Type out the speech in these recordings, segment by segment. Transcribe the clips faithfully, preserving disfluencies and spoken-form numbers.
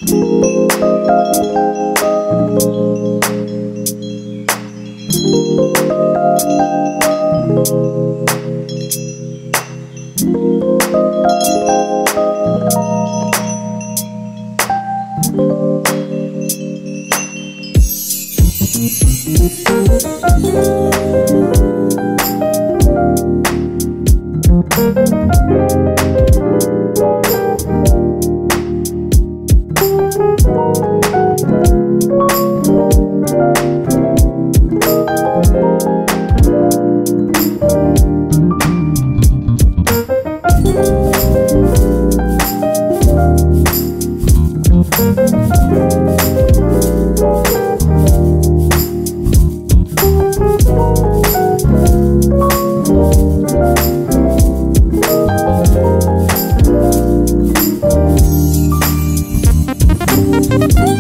We'll be right back.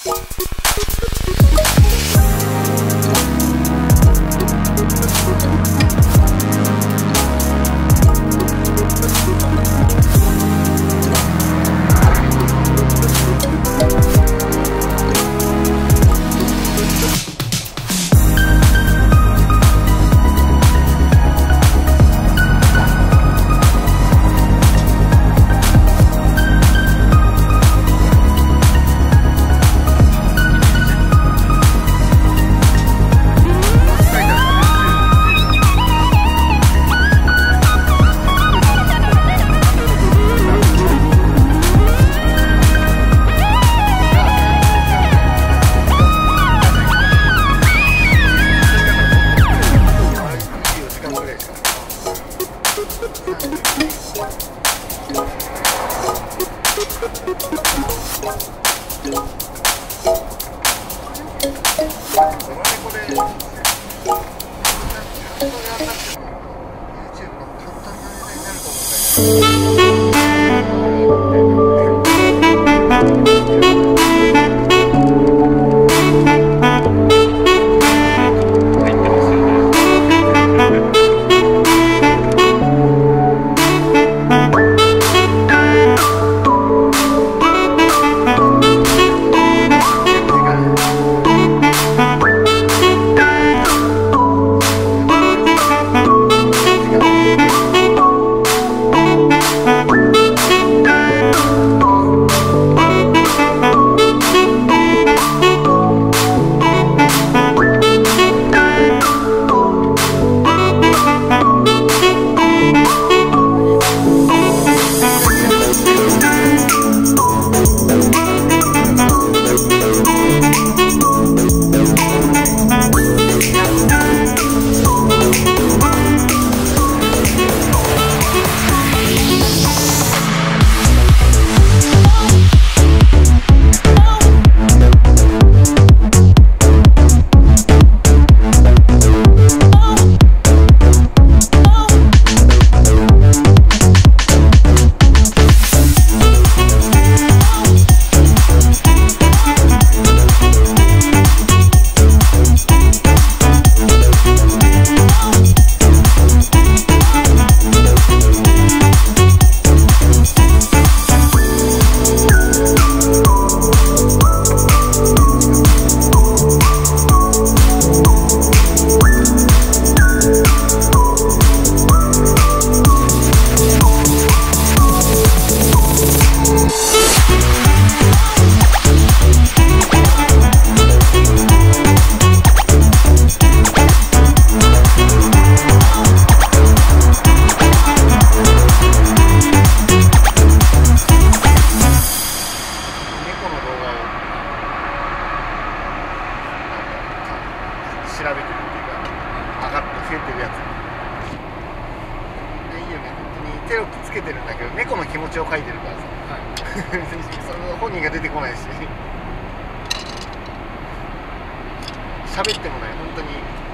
喋ってもね、本当に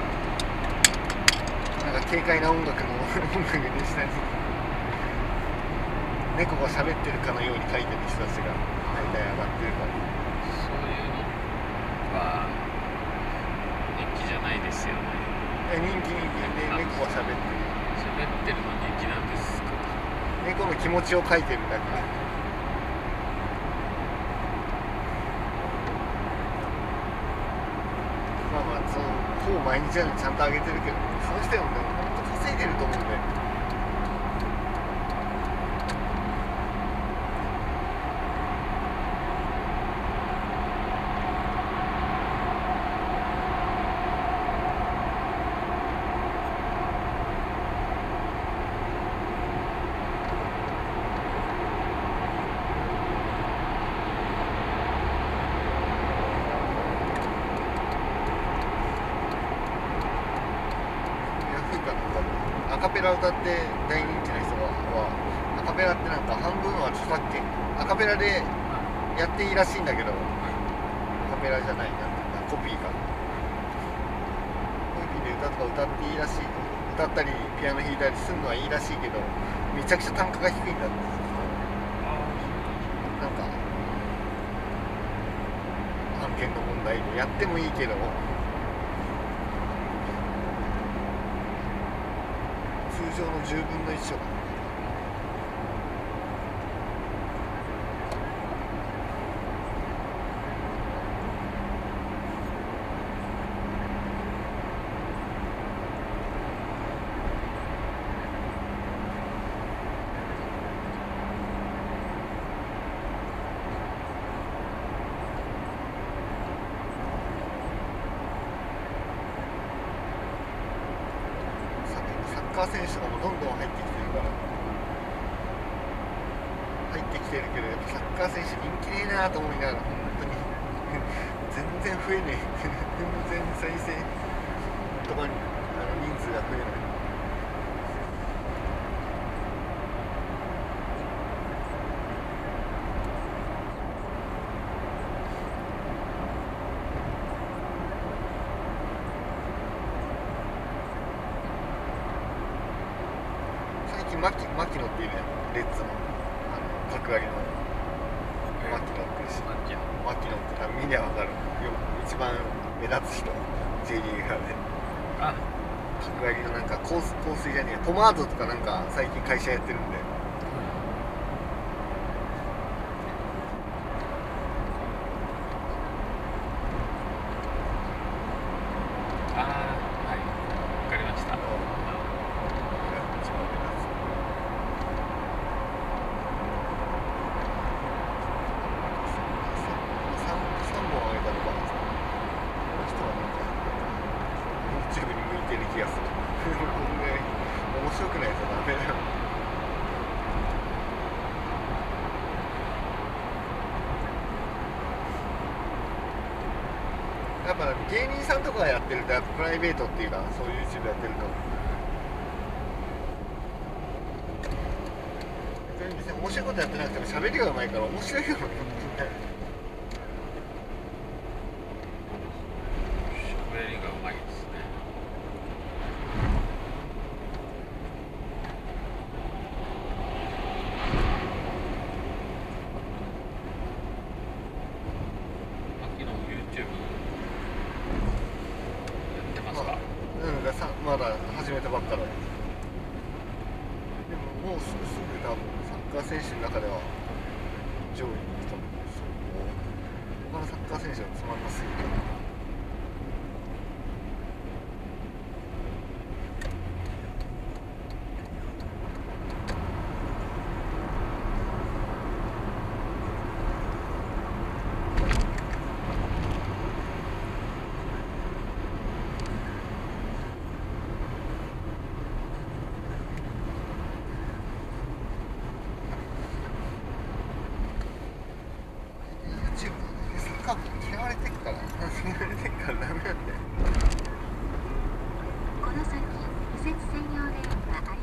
なんか軽快な音楽の音楽でしたり、猫が喋ってるかのように書いてる人たちが大体上がってるから、 そういうのは人気じゃないですよね。 え人気人気で猫が喋ってる喋ってるの人気なんですか。 猫の気持ちを書いてるだけ。まあまあそのほぼ毎日ちゃんと上げてるけど、その人もね本当稼いでると思うんで。アカペラ歌って大人気な人は、アカペラってなんか半分は著作権、アカペラでやっていいらしいんだけど、アカペラじゃないな、コピーか。コピーで歌とか歌っていいらしい、歌ったりピアノ弾いたりするのはいいらしいけど、めちゃくちゃ単価が低いんだって。なんかあのないの。やってもいいけど通常のじゅうぶんのいちとか。サッカー選手とかもどんどん入ってきてるから入ってきてるけど、やっぱサッカー選手人気ねえなと思いながら、本当に全然増えねえ全然再生とかにあの人数が増えない。マキマキノっていうね、レッツのあの角刈りのマキノっていうし、マキノマキノって多分見りゃ分かるよ、一番目立つ人 J リーガーで、 あ角刈りのなんか香水香水じゃねえポマードとかなんか最近会社やってるんで、 ああはいわかりました。 気がする面白くないとダメだよ。やっぱ芸人さんとかがやってると、やっぱプライベートっていうかそういう YouTube やってると別に面白いことやってなくても喋りがうまいから面白いよね。 喋りがうまいですね。 うんがさまだ始めたばっかだよ。でももうすぐすぐ多分サッカー選手の中では上位に行くと思う。他のサッカー選手はつまんなすぎて。サッカー嫌われてっから嫌われてっからダメなんだよ。 この先右折専用レーンがあります。